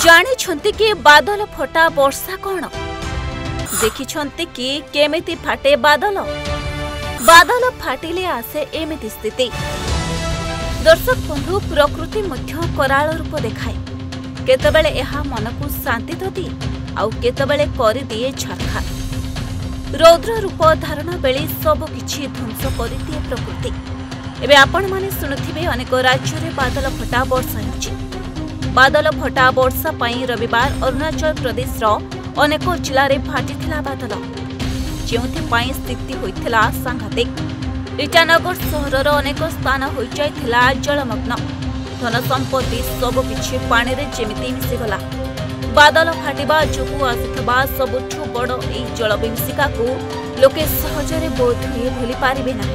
जानिछन्ति कि बादल फटा वर्षा कौन देखिछन्ति कि केमिति फाटे बादल बादल फाटिले आसे एमिति स्थिति। दर्शक बंधु प्रकृति मध्य कराल रूप देखाए केतबेले एहा मनकु शांति तो दिए आउ केतबेले करि दिए छारखा। रौद्र रूप धारण बेले सब किछि ध्वंस करि दिए प्रकृति। एबे आपण माने सुनुथिबे अनेक राज्य रे बादल फटा वर्षा हेउछि। बादल फटा वर्षा पाई रविवार अरुणाचल प्रदेश रो अनेक जिले में फाटिथिला बादल जेउथिपाई स्थिति होइथिला सांघातिक। ईटानगर सहरर अनेक स्थान होई जाइथिला जलमग्न। धन संपत्ति सब किछि पानी रे जेमिति मिसिगला। बादल फाटिबा जोगु आसिथबा सबुठु बड़ एई जलबिंसिका को लोके सहजरे बोध हुए भूली पारिबे नाही।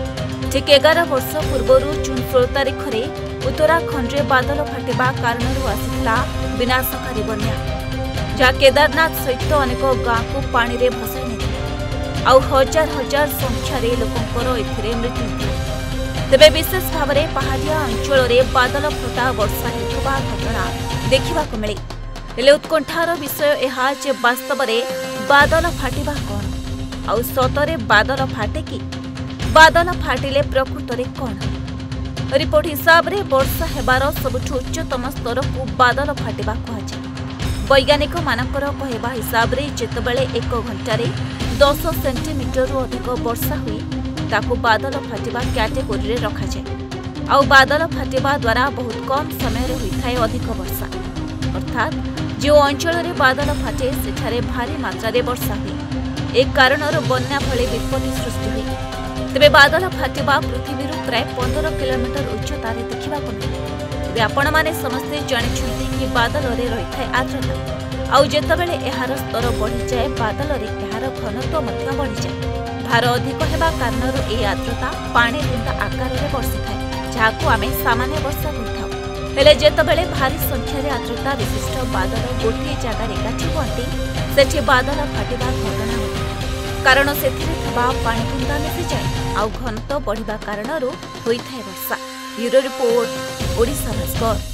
ठीक 11 वर्ष पूर्व जून 16 तारिख में उत्तराखंड में बादल फाटिबा कारण आसिथिला विनाशकारी बन्या जहाँ केदारनाथ सहित अनेक गाँ को पानी रे भसाई नेथिला आउ हजार हजार संख्यार लोकंकर एथिरे मृत्यु होइथिला। तेबे विशेष भाव में पहाड़िया अंचल में बादल फटा वर्षा हेउथिबा घटना देखिबाकु मिले। हेले उत्कंठार विषय एहा जे वास्तव में बादल फाटिबा कौन आउ सतरे बादल फाटे कि बादल फाटिले प्रकृत रे कौन। रिपोर्ट हिसाब रे वर्षा हेबार सबुठु उच्चतम स्तर को बादल फाटिबा कहुए। वैज्ञानिक मानकर कहवा हिसाब रे जेतबेले 1 घंटारे 10 सेंटीमीटर अधिक वर्षा हुए ताकू बादल फाटिबा कैटेगोरी रे रखा जाए। आउ बादल फाटिबा द्वारा बहुत कम समय रे होइथाय अधिक वर्षा। अर्थात जो अंचल रे बादल फाटे सेठारे भारी मात्रा रे वर्षा हुए। एक कारणर बन्या भली विपत्ति सृष्टि हुए। तेबे बादल फाटिबा पृथ्वी प्राय 15 किलोमीटर उच्चतार देखा मिले। तेबे आपण माने समस्ते जानिछन्ति कि बादल रे रहिथाय आर्द्रता आउ जेतबेले एहार स्तर बढ़ी जाए बादल रे एहार घनत्व मध्य बढ़ी जाए। भार अधिक हेबा कारणर ए आर्द्रता पानी बुंदा आकार रे वर्षिथाय जाहाकु आमे सामान्य वर्षा कहिथाउ। हेले जेतबेले भारी संख्यार आर्द्रता विशिष्ट बादल गोटे जगार एकाठी हुअन्ति सेठी बादल फाटिबा घटना होइଥାଏ। कारण सेथिरे थबा पानी बुंदा मिसि जाए आउ घनत्व बढ़िबा कारणरू होइଥାଏ वर्षा। Bureau report Odisha Bhaskar.